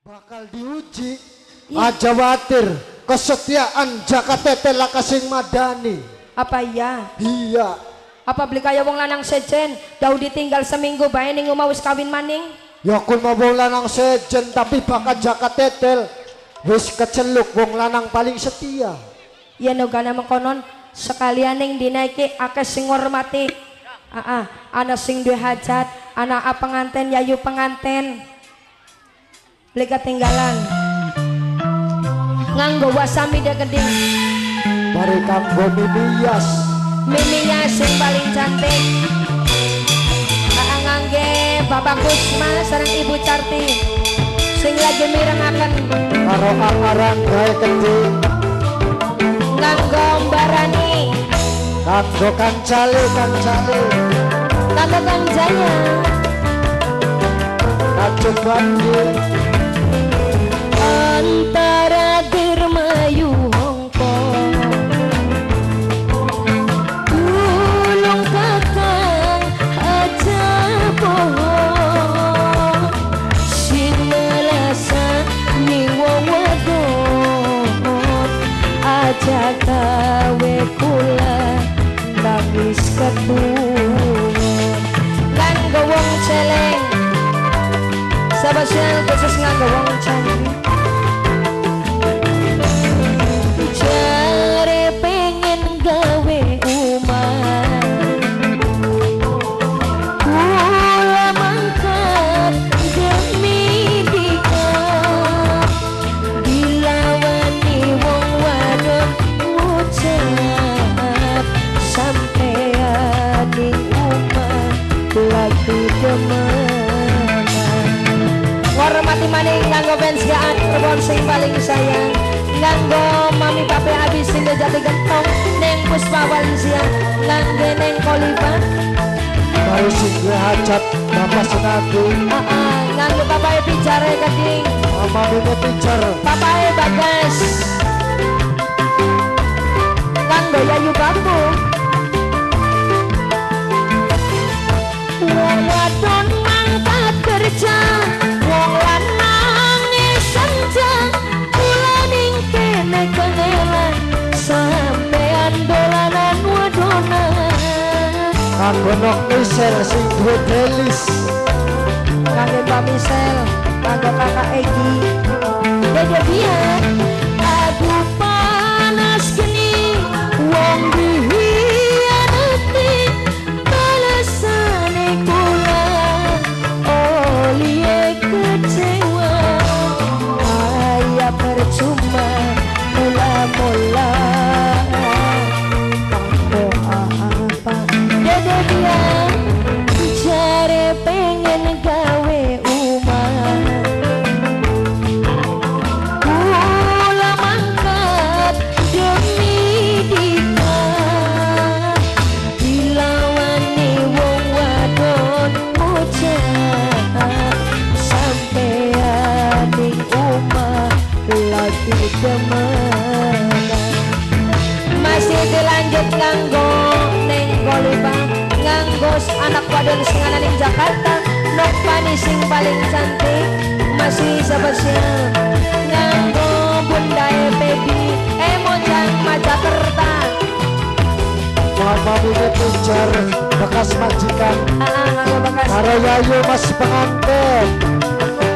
bakal diuji aja watir kesetiaan Jaka Tetel Lakasing Madani. Apa iya? Iya. Apa beli kaya wong lanang sejen dau ditinggal seminggu bae ning omah wis kawin maning? Ya kun mau wong lanang sejen tapi bakal Jaka Tetel wis keceluk wong lanang paling setia. Ya nogana mengkonon sekalian ning dina iki akeh sing ngormati. Ana sing duwe hajat, ana penganten yayu penganten. Beli ketinggalan nganggo wasami de geding Mari kanggo mimias. miminya sing paling cantik. Ngangge Bapak Kusma sareng Ibu Carti sing lagi mirengaken Karo amarang gawe geding nganggo Mbarani kanggo kancale kanggo kanjanya kacung banjir antara Dirmayu Hongkong ulung kakang aja bohong sing melasa ning wong wadon aja gawe kula nangis ketuwon nganggo wong celeng spesial khusus nganggo wong celeng jare pengen gawe umah kula mangkat demi dikah dilawani wong wadon ngucap sampean ning umah lagi demenan ngormati maning nganggo fans gaan Cirebon sing paling sayang nganggo mami pape abis sing jati gentong neng Puspa Walensia ngangge neng Kolipa baru sing duwe hajat Bapak Senadi nganggo papae picare keding mama mime pijar papae Bagas nganggo Yayu Bambu wong wadon mangkat kerja wong lanang senja kula ning kene kangelan sampean dolanan wadonan kanggo nok misel sing duwe delis kangge Mbak Misel kanggo Kakak Egi Dede Bian aduh panas geni wong dihianati balasane kula olie kecewa ayah percuma mula-mula tanggo apa dede dia jare pengen gawe umah kula mangkat demi dikah dilawani wong wadon ngucap sampean ning umah lagi demenan masih dilanjut nganggo neng Kolipa nganggo anak wadon sing ana ning Jakarta Nopani sing paling cantik masih spesial nganggo Bunda Baby Mojang Majakerta mama mime pijar bekas majikan nganggo bekas karo Yayu Mas pengantin